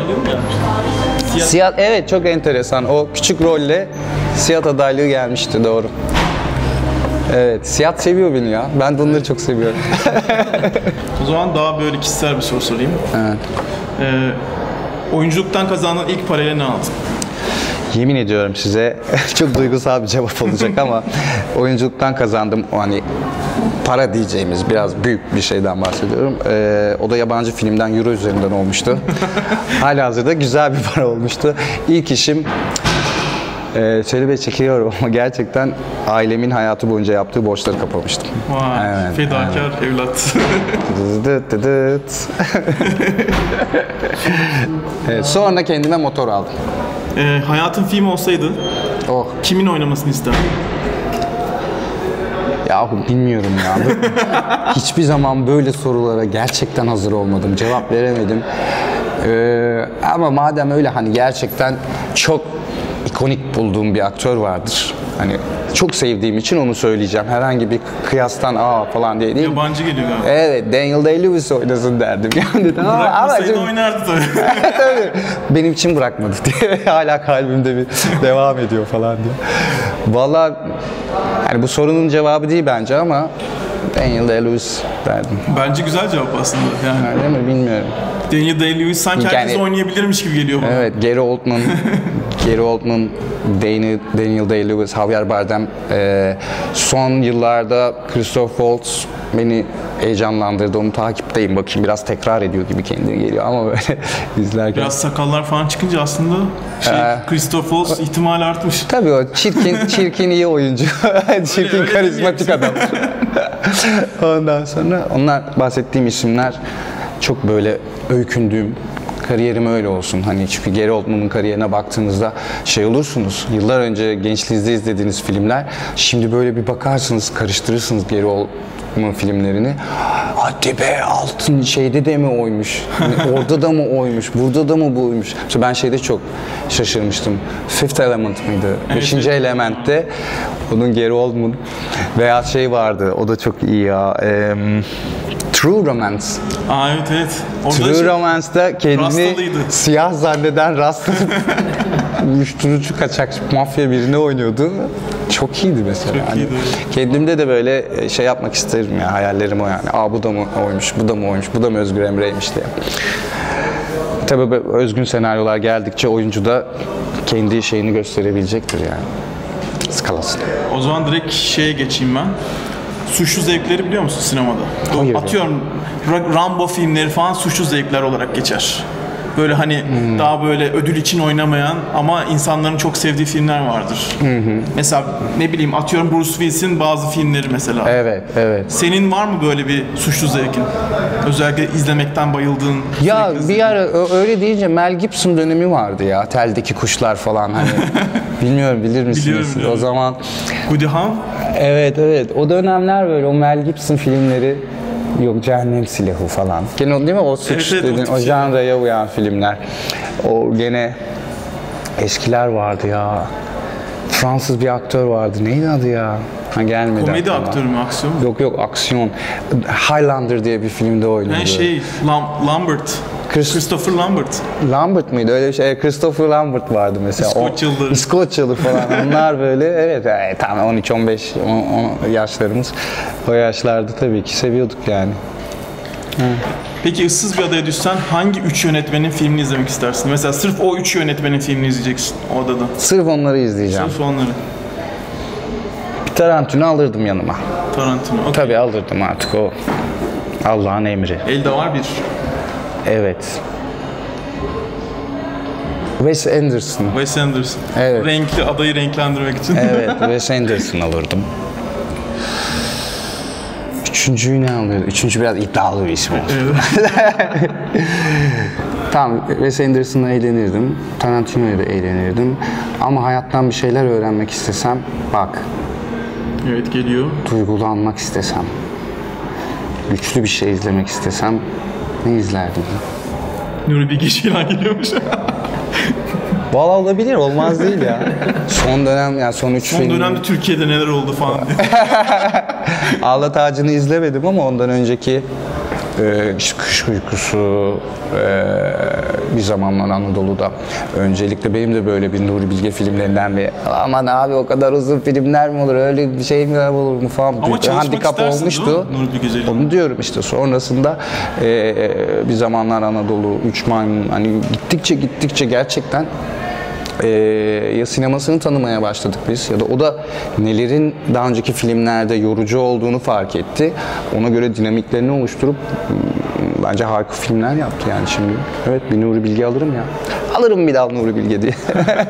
Siyah, evet çok enteresan. O küçük rolle Siyah adaylığı gelmişti, doğru. Evet, Siyah seviyor beni ya. Ben de onları çok seviyorum. O zaman daha böyle kişisel bir soru sorayım. Evet. Ee, oyunculuktan kazandığın ilk parayla ne aldın? Yemin ediyorum size çok duygusal bir cevap olacak ama oyunculuktan kazandım. Hani para diyeceğimiz biraz büyük bir şeyden bahsediyorum. Ee, o da yabancı filmden euro üzerinden olmuştu. Halihazırda güzel bir para olmuştu. İlk işim Ee, söyleme çekiliyorum ama gerçekten ailemin hayatı boyunca yaptığı borçları kapamıştım. Vay, evet, fedakar evet. Evlat. Dıt dıt dıt. Evet, sonra kendime motor aldım. Ee, hayatın film olsaydı Oh. kimin oynamasını isterdin? Yahu bilmiyorum ya. Hiçbir zaman böyle sorulara gerçekten hazır olmadım. Cevap veremedim. Ee, ama madem öyle hani gerçekten çok ikonik bulduğum bir aktör vardır. Hani çok sevdiğim için onu söyleyeceğim. Herhangi bir kıyastan aa falan diye değil. Yabancı geliyor galiba. Evet, Daniel Day-Lewis oynasın derdim. Yani dedim, ama, ama Bırakmasaydı şimdi, oynardı tabii. tabii. Benim için bırakmadı diye. Hala kalbimde bir devam ediyor falan diye. Vallahi yani bu sorunun cevabı değil bence ama Daniel Day-Lewis derdim. Bence güzel cevap aslında. Yani Öyle mi bilmiyorum. Daniel Day-Lewis sanki Yani- herkes oynayabilirmiş gibi geliyor bana. Evet, Gary Oldman, Gary Oldman, Daniel, Daniel Day-Lewis, Javier Bardem. Ee, son yıllarda Christoph Waltz beni heyecanlandırdı. Onu takipteyim. Bakayım biraz tekrar ediyor gibi kendine geliyor ama böyle izlerken. Biraz sakallar falan çıkınca aslında şey, Ee, Christoph Waltz ihtimali artmış. Tabii o çirkin, çirkin iyi oyuncu. Çirkin, öyle karizmatik adam. Ondan sonra onlar bahsettiğim isimler çok böyle öykündüğüm, kariyerim öyle olsun. Hani çünkü Gary Oldman'ın kariyerine baktığınızda şey olursunuz. Yıllar önce gençliğinizde izlediğiniz filmler, şimdi böyle bir bakarsınız, karıştırırsınız Gary Oldman filmlerini. Hadi be, altın şeyde de mi oymuş? Hani orada da mı oymuş? Burada da mı buymuş? İşte ben şeyde çok şaşırmıştım. Fifth Element mıydı? Beşinci Element'te onun Gary Oldman veya şey vardı. O da çok iyi ya. Eee True Romance. Aa evet evet. Orada True şey, Romance'da kendini Rastalıydı. siyah zanneden rastlanıp uyuşturucu kaçak mafya birini oynuyordu. Çok iyiydi mesela. Çok Hani iyiydi. kendimde de böyle şey yapmak isterim ya, hayallerim o yani. Aa bu da mı oymuş, bu da mı oymuş, bu da mı Özgür Emre'ymiş diye. Tabii böyle özgün senaryolar geldikçe oyuncu da kendi şeyini gösterebilecektir yani. Skalasını. o zaman direkt şeye geçeyim ben. Suçlu zevkleri biliyor musun sinemada? Hayır. Atıyorum Ra- Rambo filmleri falan suçlu zevkler olarak geçer. Böyle hani hmm. daha böyle ödül için oynamayan ama insanların çok sevdiği filmler vardır. Hmm. Mesela ne bileyim atıyorum Bruce Willis'in bazı filmleri mesela. Evet, evet. Senin var mı böyle bir suçlu zevkin? Özellikle izlemekten bayıldığın. Ya bir ara öyle deyince Mel Gibson dönemi vardı ya. Teldeki Kuşlar falan hani. Bilmiyorum bilir misiniz? Biliyorum, biliyorum. O zaman. Goody Hawn? Evet, evet. O dönemler böyle o Mel Gibson filmleri. Yok Cehennem Silahı falan. Gene o değil mi? O suç evet, dedin, o, o janraya uyan filmler. O gene eskiler vardı ya. Fransız bir aktör vardı. Neydi adı ya? Ha gelmedi. Komedi aktörü mü? Aksiyon mu? Yok yok aksiyon. Highlander diye bir filmde oynadı. Yani şey Lam- Lambert. Chris- Christopher Lambert. Lambert mıydı? Öyle bir şey. Christopher Lambert vardı mesela. İskoçyalı. İskoçyalı falan. Onlar böyle evet e, tamam on üç on beş yaşlarımız. O yaşlarda tabii ki seviyorduk yani. Hı. Peki ıssız bir adaya düşsen hangi üç yönetmenin filmini izlemek istersin? Mesela sırf o üç yönetmenin filmini izleyeceksin o adada. Sırf onları izleyeceğim. Sırf onları. Bir Tarantino alırdım yanıma. Tarantino. Okay. Tabii alırdım artık o. Allah'ın emri. Elde var bir. Evet. Wes Anderson. Wes Anderson. Evet. Renkli adayı renklendirmek için. Evet, Wes Anderson alırdım. Üçüncüyü ne alıyordu? Üçüncü biraz iddialı bir isim oldu. Evet. Tamam, Wes Anderson'la eğlenirdim. Tarantino'ya da eğlenirdim. Ama hayattan bir şeyler öğrenmek istesem, bak. Evet, geliyor. Duygulanmak istesem, güçlü bir şey izlemek istesem ne izlerdim? Nuri Bilge Ceylan geliyormuş. Valla olabilir, olmaz değil ya. Son dönem, yani son üç son film... Son dönemde Türkiye'de neler oldu falan diye. Ağlat Ağacı'nı izlemedim ama ondan önceki e, işte Kış Uykusu, e, Bir Zamanlar Anadolu'da. Öncelikle benim de böyle bir Nuri Bilge filmlerinden bir aman abi o kadar uzun filmler mi olur, öyle bir şey mi olur mu falan. Ama bir handikap olmuştu. Onu diyorum işte sonrasında e, Bir Zamanlar Anadolu, Üç Maymun, hani gittikçe gittikçe gerçekten Ee, ya sinemasını tanımaya başladık biz ya da o da nelerin daha önceki filmlerde yorucu olduğunu fark etti. Ona göre dinamiklerini oluşturup bence harika filmler yaptı yani şimdi. Evet, bir Nuri Bilge alırım ya. Alırım bir daha Nuri Bilge diye.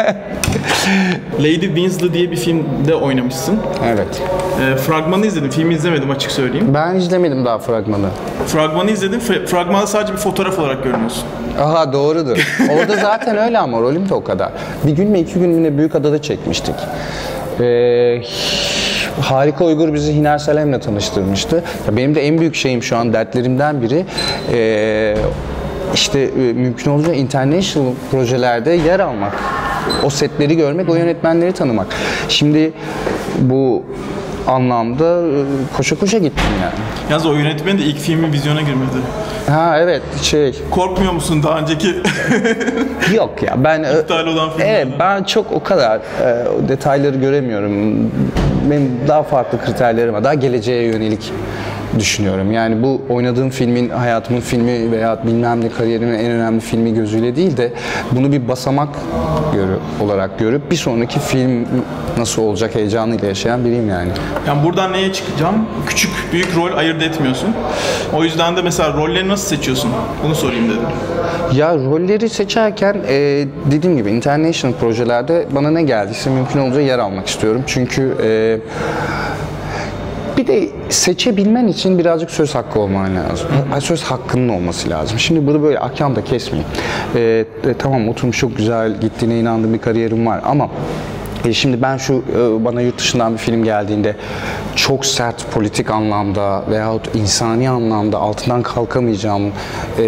Lady Winslow diye bir filmde oynamışsın. Evet. E, fragmanı izledim. Filmi izlemedim açık söyleyeyim. Ben izlemedim daha fragmanı. Fragmanı izledim. F- fragmanda sadece bir fotoğraf olarak görünüyorsun. Aha doğrudur. Orada zaten öyle ama rolüm de o kadar. Bir gün mü iki gün mü ne Büyükada'da çekmiştik. Ee, Harika Uygur bizi Hiner Salem'le tanıştırmıştı. Ya benim de en büyük şeyim şu an dertlerimden biri ee, işte e, mümkün olunca international projelerde yer almak. O setleri görmek, o yönetmenleri tanımak. Şimdi bu anlamda koşa koşa gittim yani. Yalnız o yönetmenin de ilk filmi vizyona girmedi. Ha evet şey. Korkmuyor musun daha önceki? Yok ya ben İptal olan filmler. Evet ben çok o kadar e, detayları göremiyorum. Benim daha farklı kriterlerim var. Daha geleceğe yönelik düşünüyorum. Yani bu oynadığım filmin, hayatımın filmi veya bilmem ne kariyerimin en önemli filmi gözüyle değil de bunu bir basamak görü, olarak görüp bir sonraki film nasıl olacak heyecanıyla yaşayan biriyim yani. Yani buradan neye çıkacağım? Küçük, büyük rol ayırt etmiyorsun. O yüzden de mesela rolleri nasıl seçiyorsun? Bunu sorayım dedim. Ya rolleri seçerken e, dediğim gibi international projelerde bana ne geldiyse mümkün olunca yer almak istiyorum. Çünkü e, bir de seçebilmen için birazcık söz hakkı olman lazım. Söz hakkının olması lazım. Şimdi bunu böyle ahkam da kesmeyeyim. Ee, e, tamam oturmuş çok güzel gittiğine inandığım bir kariyerim var ama e, şimdi ben şu e, bana yurt dışından bir film geldiğinde çok sert politik anlamda veyahut insani anlamda altından kalkamayacağım e,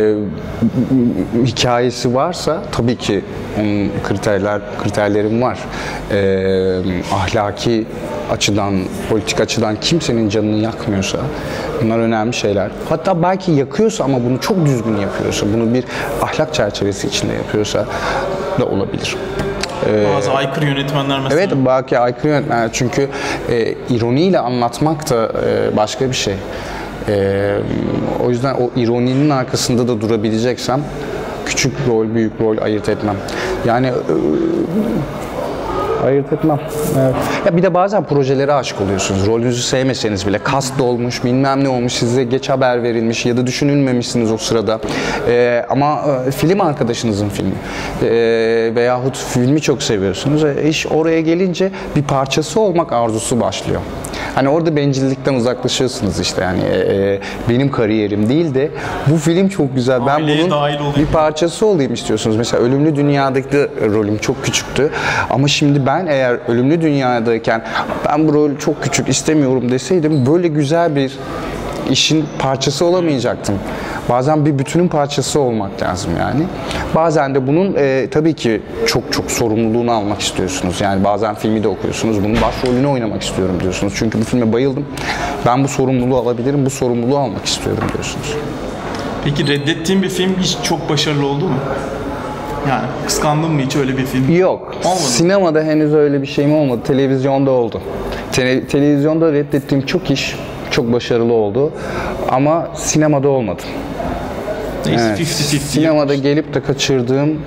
hikayesi varsa tabii ki onun kriterler kriterlerim var. E, ahlaki açıdan, politik açıdan kimsenin canını yakmıyorsa bunlar önemli şeyler. Hatta belki yakıyorsa ama bunu çok düzgün yapıyorsa, bunu bir ahlak çerçevesi içinde yapıyorsa da olabilir. Bazı aykırı yönetmenler mesela. Evet, belki aykırı yönetmenler çünkü e, ironiyle anlatmak da e, başka bir şey. E, o yüzden o ironinin arkasında da durabileceksem küçük rol, büyük rol ayırt etmem. Yani e, Ayırt etmem. Evet. Ya bir de bazen projelere aşık oluyorsunuz. Rolünüzü sevmeseniz bile kast olmuş, bilmem ne olmuş, size geç haber verilmiş ya da düşünülmemişsiniz o sırada. Ee, ama e, film arkadaşınızın filmi. Ee, veyahut filmi çok seviyorsunuz. E, iş oraya gelince bir parçası olmak arzusu başlıyor. Hani orada bencillikten uzaklaşıyorsunuz işte yani e, benim kariyerim değil de bu film çok güzel. Ben Aileye bunun dahil olayım. bir parçası olayım istiyorsunuz. Mesela Ölümlü Dünya'daki de rolüm çok küçüktü. Ama şimdi ben eğer Ölümlü Dünya'dayken ben bu rolü çok küçük istemiyorum deseydim böyle güzel bir işin parçası olamayacaktım. Bazen bir bütünün parçası olmak lazım yani. Bazen de bunun e, tabii ki çok çok sorumluluğunu almak istiyorsunuz. Yani bazen filmi de okuyorsunuz. Bunun başrolünü oynamak istiyorum diyorsunuz. Çünkü bu filme bayıldım. Ben bu sorumluluğu alabilirim. Bu sorumluluğu almak istiyorum diyorsunuz. Peki reddettiğin bir film hiç çok başarılı oldu mu? Yani kıskandın mı hiç öyle bir film? Yok. Olmadı. Sinemada henüz öyle bir şeyim olmadı. Televizyonda oldu. Tele- televizyonda reddettiğim çok iş çok başarılı oldu. Ama sinemada olmadı. Neyse, Evet. elli elli Sinemada gelip de kaçırdığım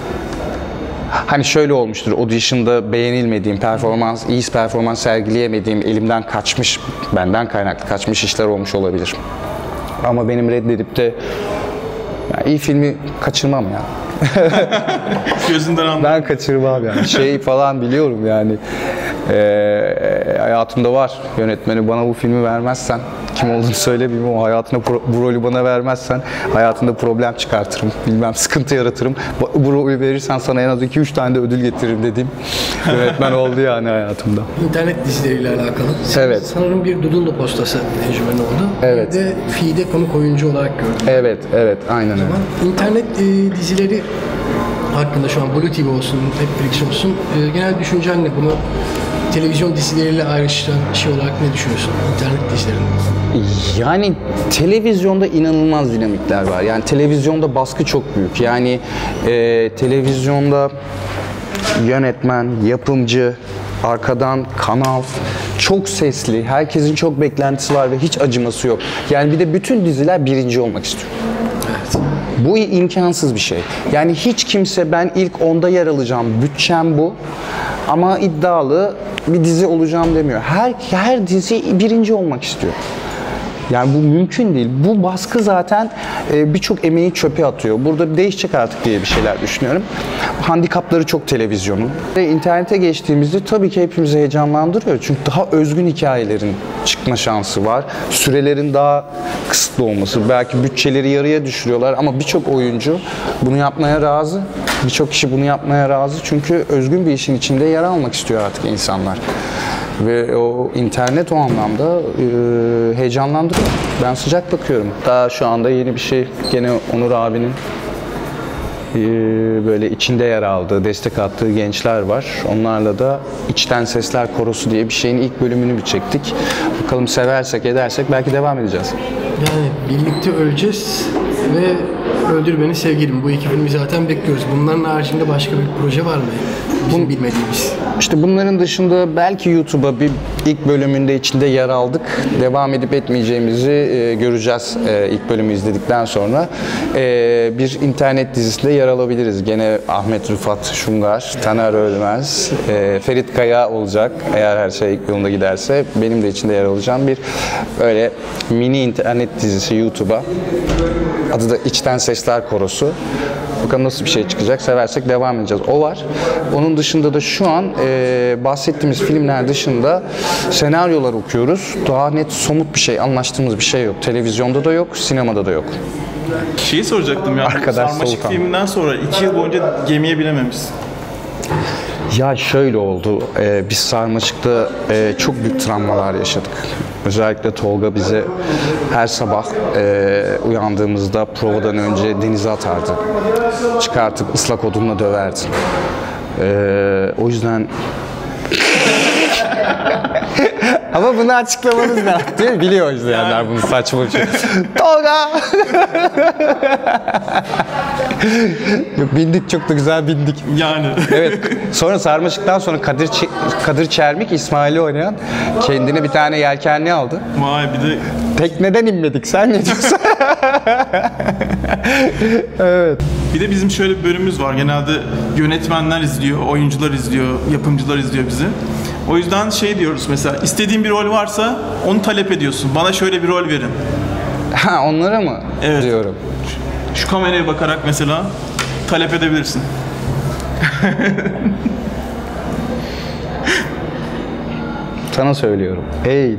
hani şöyle olmuştur. Audition'da beğenilmediğim, performans, iyi performans sergileyemediğim, elimden kaçmış, benden kaynaklı kaçmış işler olmuş olabilir. Ama benim reddedip de yani iyi filmi kaçırmam ya. Gözünden anladım. Ben kaçırmam yani. Şey falan biliyorum yani. Ee, hayatımda var. Yönetmeni bana bu filmi vermezsen, kim olduğunu söylemeyeyim ama hayatına pro, bu rolü bana vermezsen hayatında problem çıkartırım. Bilmem sıkıntı yaratırım. Bu, bu rolü verirsen sana en az iki üç tane de ödül getiririm dediğim yönetmen oldu yani hayatımda. İnternet dizileriyle alakalı. Sen Evet. sanırım bir Dudullu postası tecrüben oldu. Evet. Bir de Fi'de konuk oyuncu olarak gördüm. Evet, evet, aynen öyle. Ama İnternet e, dizileri hakkında şu an Blue T V olsun, Netflix olsun e, genel düşüncen ne? Bunu televizyon dizileriyle ayrıştıran şey olarak ne düşünüyorsun internet dizilerinde? Yani televizyonda inanılmaz dinamikler var. Yani televizyonda baskı çok büyük. Yani e, televizyonda yönetmen, yapımcı, arkadan kanal çok sesli. Herkesin çok beklentisi var ve hiç acıması yok. Yani bir de bütün diziler birinci olmak istiyor. Evet. Bu imkansız bir şey. Yani hiç kimse ben ilk onda yer alacağım, bütçem bu ama iddialı bir dizi olacağım demiyor. Her her dizi birinci olmak istiyor. Yani bu mümkün değil. Bu baskı zaten e, birçok emeği çöpe atıyor. Burada değişecek artık diye bir şeyler düşünüyorum. Handikapları çok televizyonun. Ve internete geçtiğimizde tabii ki hepimizi heyecanlandırıyor. Çünkü daha özgün hikayelerin çıkma şansı var. Sürelerin daha kısıtlı olması. Belki bütçeleri yarıya düşürüyorlar ama birçok oyuncu bunu yapmaya razı. Birçok kişi bunu yapmaya razı. Çünkü özgün bir işin içinde yer almak istiyor artık insanlar. Ve o internet o anlamda e, heyecanlandırıyor. Ben sıcak bakıyorum. Daha şu anda yeni bir şey gene Onur abinin e, böyle içinde yer aldığı, destek attığı gençler var. Onlarla da İçten Sesler Korosu diye bir şeyin ilk bölümünü bir çektik. Bakalım seversek edersek belki devam edeceğiz. Yani birlikte öleceğiz ve Öldür Beni Sevgilim. Bu iki filmi zaten bekliyoruz. Bunların haricinde başka bir proje var mı? Bizim bilmediğimiz. İşte bunların dışında belki YouTube'a bir ilk bölümünde içinde yer aldık. Devam edip etmeyeceğimizi e, göreceğiz e, ilk bölümü izledikten sonra. E, bir internet dizisinde yer alabiliriz. Gene Ahmet Rıfat Şungar, Taner Ölmez, e, Ferit Kaya olacak. Eğer her şey yolunda giderse benim de içinde yer alacağım bir böyle mini internet dizisi YouTube'a. Adı da İçten Sesler Korosu. Bakalım nasıl bir şey çıkacak. Seversek devam edeceğiz. O var. Onun dışında da şu an e, bahsettiğimiz filmler dışında senaryolar okuyoruz. Daha net, somut bir şey, anlaştığımız bir şey yok. Televizyonda da yok, sinemada da yok. Şeyi soracaktım ya. Arkadaş Sarmaşık Soğukan. filminden sonra iki yıl boyunca gemiye binememişsin. Ya şöyle oldu. E, biz Sarmaşık'ta e, çok büyük travmalar yaşadık. Özellikle Tolga bize her sabah e, uyandığımızda provadan önce denize atardı. Çıkartıp ıslak odunla döverdi. E, o yüzden ama bunu açıklamanız ne? Değil mi? Biliyor izleyenler bunu saçma bir şey. Tolga! Yok, bindik, çok da güzel bindik. Yani. Evet. Sonra Sarmaşık'tan sonra Kadir Ç- Kadir Çermik, İsmail'i oynayan kendine bir tane yelkenli aldı. Vay bir de Tekneden inmedik. Sen ne diyorsun? Evet. Bir de bizim şöyle bir bölümümüz var. Genelde yönetmenler izliyor, oyuncular izliyor, yapımcılar izliyor bizi. O yüzden şey diyoruz mesela, istediğin bir rol varsa onu talep ediyorsun. Bana şöyle bir rol verin. Ha, onlara mı Evet. diyorum? Şu kameraya bakarak mesela talep edebilirsin. Sana söylüyorum. Hey.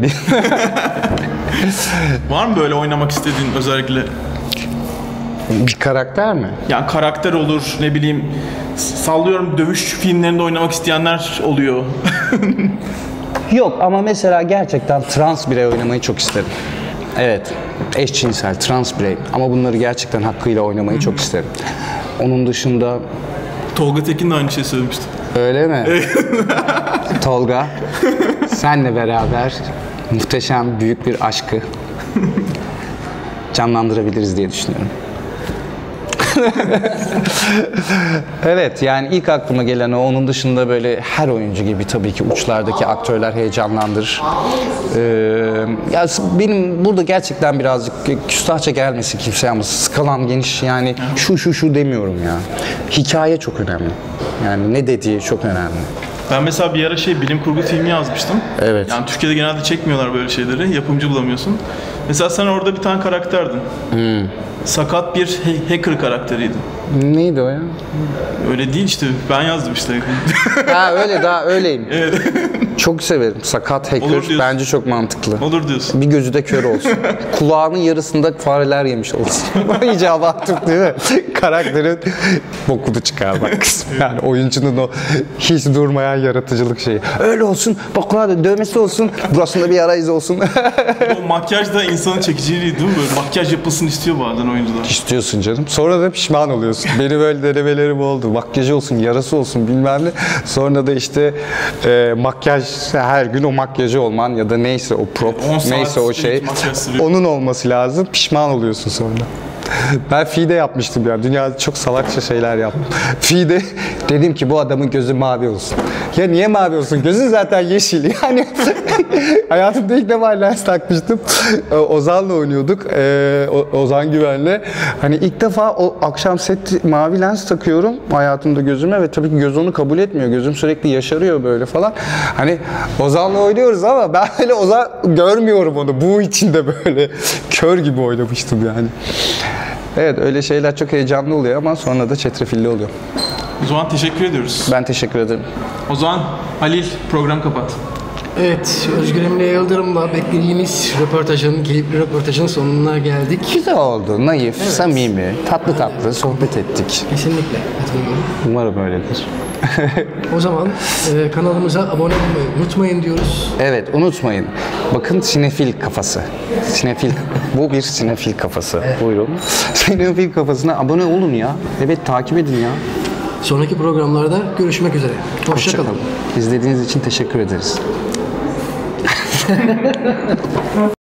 Var mı böyle oynamak istediğin özellikle? Bir karakter mi? Yani karakter olur, ne bileyim, sallıyorum, dövüş filmlerinde oynamak isteyenler oluyor. Yok ama mesela gerçekten trans birey oynamayı çok isterim. Evet, eşcinsel, trans birey. Ama bunları gerçekten hakkıyla oynamayı çok isterim. Onun dışında... Tolga Tekin de aynı şey söylemişti. Öyle mi? Tolga, senle beraber muhteşem büyük bir aşkı canlandırabiliriz diye düşünüyorum. Evet, yani ilk aklıma gelen o. Onun dışında böyle her oyuncu gibi tabii ki uçlardaki aktörler heyecanlandırır. Ee, ya benim burada gerçekten birazcık küstahça gelmesi kimseye ama skalam geniş, yani şu şu şu demiyorum ya. Hikaye çok önemli. Yani ne dediği çok önemli. Ben mesela bir ara şey bilim kurgu filmi yazmıştım. Evet. Yani Türkiye'de genelde çekmiyorlar böyle şeyleri. Yapımcı bulamıyorsun. Mesela sen orada bir tane karakterdin. Hmm. Sakat bir he- hacker karakteriydi. Neydi o ya? Öyle değil işte. Ben yazdım işte. Ha öyle, daha öyleyim. Evet. Çok severim. Sakat hacker bence çok mantıklı. Olur diyorsun. Bir gözü de kör olsun. Kulağının yarısında fareler yemiş olsun. İyice abarttık değil mi? Karakterin bokunu çıkarmak kısmı. Yani oyuncunun o hiç durmayan yaratıcılık şeyi. Öyle olsun. Bak kulağında dövmesi olsun. Burasında bir yara izi olsun. O makyaj da insanın çekiciliği değil mi? Böyle makyaj yapılsın istiyor bazen oyuncular. İstiyorsun canım. Sonra da pişman oluyorsun. Benim öyle denemelerim oldu. Makyajı olsun, yarası olsun bilmem ne. Sonra da işte e, makyaj, her gün o makyajı olman ya da neyse o prop, neyse o şey. Onun olması lazım. Pişman oluyorsun sonra. Ben Fide yapmıştım ya. Dünyada çok salakça şeyler yaptım. Fide dedim ki bu adamın gözü mavi olsun. Ya niye mavi olsun? Gözün zaten yeşil. Yani hayatımda ilk defa lens takmıştım. Ozan'la oynuyorduk. Ee, Ozan Güven'le. Hani ilk defa o akşam set mavi lens takıyorum hayatımda gözüme ve tabii ki göz onu kabul etmiyor. Gözüm sürekli yaşarıyor böyle falan. Hani Ozan'la oynuyoruz ama ben öyle Ozan görmüyorum onu. Bu içinde böyle kör gibi oynamıştım yani. Evet, öyle şeyler çok heyecanlı oluyor ama sonra da çetrefilli oluyor. O zaman teşekkür ediyoruz. Ben teşekkür ederim. O zaman Halil, program kapat. Evet, Özgür Emre Yıldırım'la beklediğimiz röportajın, keyifli röportajın sonuna geldik. Güzel oldu, naif, evet, samimi, tatlı tatlı sohbet ettik. Kesinlikle katılıyorum. Umarım öyledir. O zaman e, kanalımıza abone olmayı unutmayın diyoruz. Evet, unutmayın. Bakın sinefil kafası. Sinefil, bu bir sinefil kafası. Evet. Buyurun. Sinefil kafasına abone olun ya. Evet, takip edin ya. Sonraki programlarda görüşmek üzere. Hoşça, Hoşça kalın. kalın. İzlediğiniz için teşekkür ederiz.